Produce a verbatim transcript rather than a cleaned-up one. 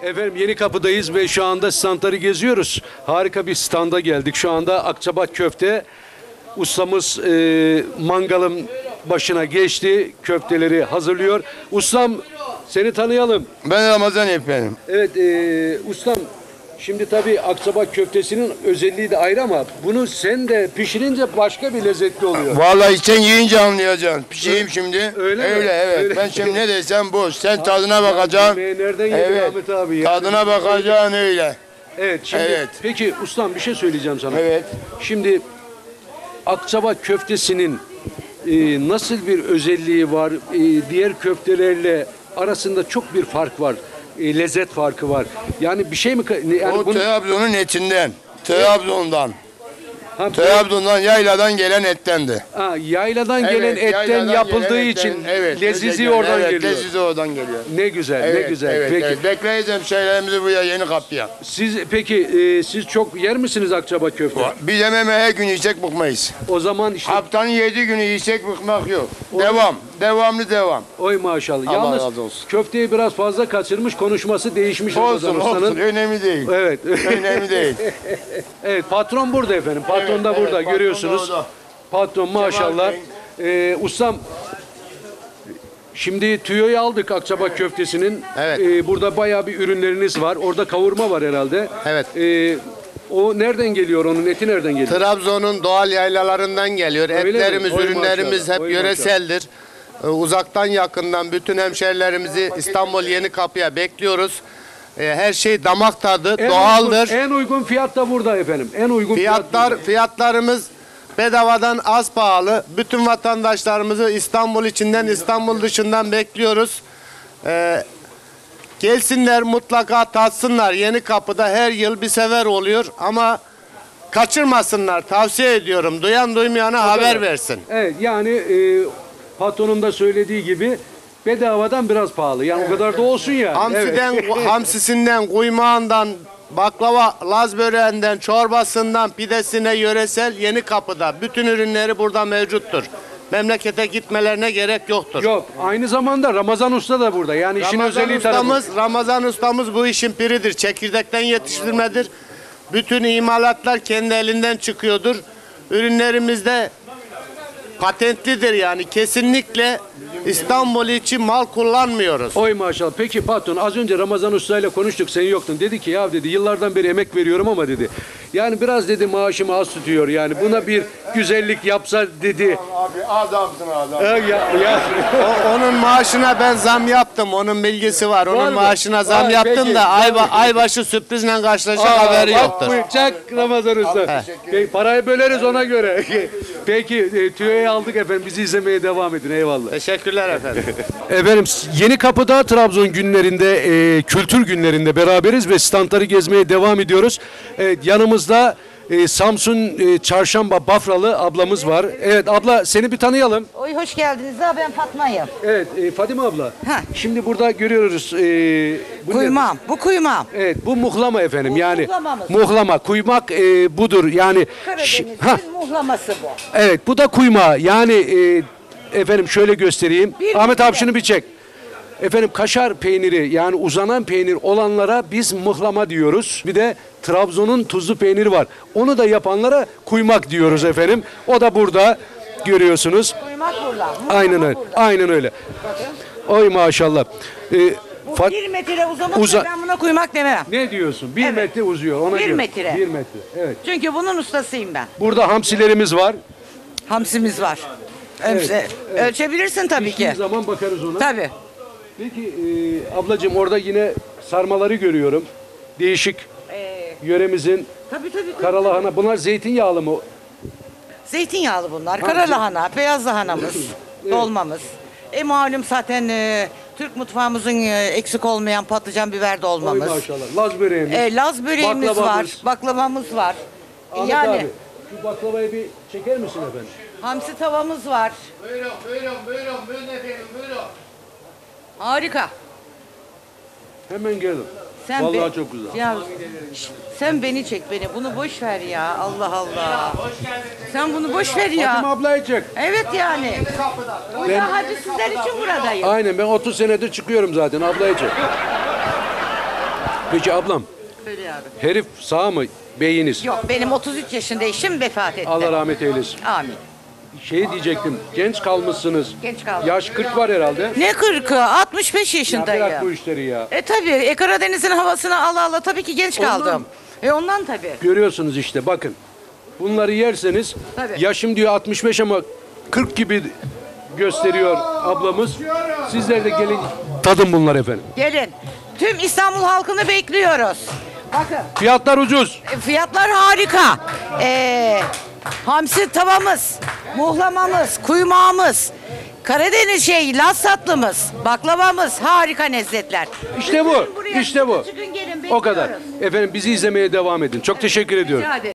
Efendim Yenikapı'dayız ve şu anda standları geziyoruz. Harika bir standa geldik. Şu anda Akçabat köfte. Ustamız e, mangalın başına geçti. Köfteleri hazırlıyor. Ustam seni tanıyalım. Ben Ramazan efendim. Evet e, ustam. Şimdi tabii Akçabat köftesinin özelliği de ayrı ama bunu sen de pişirince başka bir lezzetli oluyor. Vallahi sen yiyince anlayacaksın. Pişireyim şimdi. Öyle mi? Öyle evet. Öyle. Ben şimdi ne desem bu. Sen tadına bakacaksın. Yemeği nereden yedin Evet. Ahmet abi ya? Tadına bakacaksın öyle. Evet şimdi Evet. peki ustam bir şey söyleyeceğim sana. Evet. Şimdi Akçabat köftesinin e, nasıl bir özelliği var? E, diğer köftelerle arasında çok bir fark var. E, lezzet farkı var. Yani bir şey mi? ka- Yani O bunu- Trabzon'un etinden. Trabzon'dan. Ha, bu- Trabzon'dan yayladan gelen ettendi. ha, yayladan gelen Evet, etten yayladan yapıldığı gelen için etten, evet, lezizi evet, oradan evet, geliyor. Lezizi oradan geliyor. Ne güzel, ne Evet, güzel. evet, Peki evet. Bekleyeceğim şeylerimizi buraya yeni kapıya. siz peki e, siz çok yer misiniz Akçabat köfte? Biz yememe her gün yiyecek bıkmayız. O zaman işte Haftanın yedi günü yiyecek bıkmak yok. Devam. Devamlı devam. oy maşallah. Allah Yalnız razı olsun. köfteyi biraz fazla kaçırmış, konuşması değişmiş Ramazan Olsun Usta'nın. olsun. Önemli değil. Evet. Önemli değil. Evet patron burada efendim. Patron Evet, da evet, burada patron görüyorsunuz. da orada. Patron maşallah. Ee, ustam şimdi tüyoyu aldık Akçabat köftesinin. Evet. Ee, burada bayağı bir ürünleriniz var. Orada kavurma var herhalde. Evet. Ee, o nereden geliyor? Onun eti nereden geliyor? Trabzon'un doğal yaylalarından geliyor. Öyle mi? Etlerimiz, Oy ürünlerimiz maşallah, hep oy yöreseldir. Ee, Uzaktan yakından bütün hemşerilerimizi İstanbul Yenikapı'ya bekliyoruz. Ee, Her şey damak tadı, En doğaldır. Uygun, en uygun fiyat da burada efendim. En uygun Fiyatlar, fiyat. fiyatlarımız bedavadan az pahalı. Bütün vatandaşlarımızı İstanbul içinden, İstanbul dışından bekliyoruz. Ee, gelsinler mutlaka tatsınlar. Yenikapı'da her yıl bir sefer oluyor ama kaçırmasınlar. Tavsiye ediyorum. Duyan duymayana haber versin. Evet yani e, patronun da söylediği gibi bedavadan biraz pahalı. Yani o kadar da olsun ya. Hamsiden, Evet. hamsisinden, kuymağından, baklava, laz böreğinden, çorbasından, pidesine yöresel Yenikapı'da. Bütün ürünleri burada mevcuttur. Memlekete gitmelerine gerek yoktur. Yok. Aynı zamanda Ramazan Usta da burada. Yani işin Ramazan özelliği tarafı. ustamız, Ramazan ustamız bu işin piridir. Çekirdekten yetiştirmedir. Bütün imalatlar kendi elinden çıkıyordur. Ürünlerimizde patentlidir yani. Kesinlikle İstanbul için mal kullanmıyoruz. Oy maşallah. Peki patron az önce Ramazan Usta ile konuştuk. Sen yoktun. Dedi ki ya dedi yıllardan beri emek veriyorum ama dedi. Yani biraz dedi maaşımı az tutuyor. Yani buna bir güzellik yapsa dedi. Abi adamsın adam. E, ya, ya. O- onun maaşına ben zam yaptım. Onun bilgisi var. Onun Var mı? maaşına zam Var, yaptım peki. da ay, Var. aybaşı sürprizle karşılaşacak Aa, haberi bak yoktur. bıçak Ramazan Usta. Peki, parayı böleriz ona göre. Peki e, tüyoyu aldık efendim. Bizi izlemeye devam edin. Eyvallah. Teşekkürler efendim. Efendim Yenikapı'da Trabzon günlerinde, e, kültür günlerinde beraberiz ve standları gezmeye devam ediyoruz. Evet, yanımızda e, Samsun e, Çarşamba Bafralı ablamız var. Evet abla seni bir tanıyalım. Oy hoş geldiniz. Ha ben Fatma'yım. Evet e, Fadime abla. Ha. Şimdi burada görüyoruz. E, bu ne? Kuymam. Bu kuymam. Evet bu muhlama efendim. Bu yani muhlamamız. muhlama, kuymak e, budur. Yani Ş- ha, Karadeniz'in muhlaması bu. evet bu da kuyma. Yani e, efendim şöyle göstereyim. Bir Ahmet abi metre. şunu bir çek. Efendim kaşar peyniri yani uzanan peynir olanlara biz mıhlama diyoruz. Bir de Trabzon'un tuzlu peyniri var. Onu da yapanlara kuymak diyoruz efendim. O da burada görüyorsunuz. Kuymak burada. Muhlama Aynen öyle. burada. Aynen öyle. Oy maşallah. Ee, Bu Fat- bir metre uzamazsa Uza- ben buna kuymak demem. ne diyorsun? Bir Evet. metre uzuyor. Ona Bir göre. metre. Bir metre. Evet. Çünkü bunun ustasıyım ben. Burada hamsilerimiz var. Hamsimiz var. Hamsi. Ölçebilirsin tabii Piştiği ki. zaman bakarız ona. Tabii. Peki e, ablacığım orada yine sarmaları görüyorum. Değişik Ee, yöremizin tabii tabii. tabii. karalahana. Bunlar zeytinyağlı mı? Zeytinyağlı bunlar. Kara lahana, beyaz lahanamız, dolmamız. E malum zaten e, Türk mutfağımızın e, eksik olmayan patlıcan biber Oy dolmamız. maşallah. Laz böreğimiz. E, Laz böreğimiz baklavamız. var, baklavamız var. E, Ahmet yani abi şu baklavayı bir çeker misin efendim? hamsi tavamız var. Buyurun buyurun buyurun buyurun efendim buyurun. Harika. Hemen gelin. Sen Vallahi be- çok güzel. Ya, şşt, sen beni çek beni. Bunu boş ver ya. Allah Allah. Sen bunu boş ver Fatıma ya. ablayı çek. Evet yani. O ya hadi sizler için buradayım. Aynen ben otuz senedir çıkıyorum zaten ablayı çek. Peki ablam, Öyle yavrum. herif sağ mı beyiniz? Yok benim otuz üç yaşında eşim vefat etti. Allah rahmet eylesin. Amin. Şey diyecektim, genç kalmışsınız. Genç kaldım. Yaş kırk var herhalde. Ne kırkı? altmış beş Ya yaşındayım. bırak bu işleri ya. E tabii e, Karadeniz'in havasını ala ala tabii ki genç Ondan. kaldım. E ondan tabii. Görüyorsunuz işte bakın. Bunları yerseniz Tabii. yaşım diyor altmış beş ama kırk gibi gösteriyor ablamız. Sizler de gelin tadın bunlar efendim. Gelin. Tüm İstanbul halkını bekliyoruz. Bakın. Fiyatlar ucuz. E, Fiyatlar harika. Ee, hamsi tavamız, muhlamamız, kuymağımız, Karadeniz şey, Laz tatlımız, baklavamız harika lezzetler. İşte bu. Lütfen buraya İşte bu. çıkın gelin, O kadar. bekliyoruz. Efendim bizi izlemeye devam edin. Çok teşekkür ediyorum. Rica ederim.